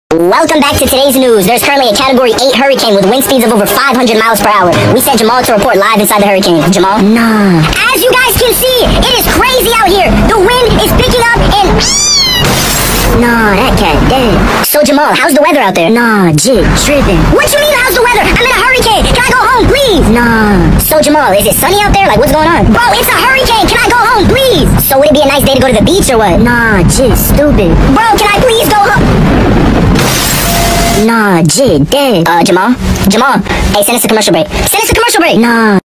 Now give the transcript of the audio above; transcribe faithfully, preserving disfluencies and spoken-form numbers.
Welcome back to today's news. There's currently a Category eight hurricane with wind speeds of over five hundred miles per hour. We sent Jamal to report live inside the hurricane. Jamal? Nah. As you guys can see, it is crazy out here. The wind is picking up and... Nah, that cat dead. So Jamal, how's the weather out there? Nah, jit, tripping. What you mean how's the weather? I'm in a hurricane. Can I go home, please? Nah. So Jamal, is it sunny out there? Like, what's going on? Bro, it's a hurricane. Can I go home, please? So would it be a nice day to go to the beach or what? Nah, jit, stupid. Bro, can I please go home? Nah, jit, dead. Uh, Jamal? Jamal, hey, send us a commercial break. Send us a commercial break. Nah.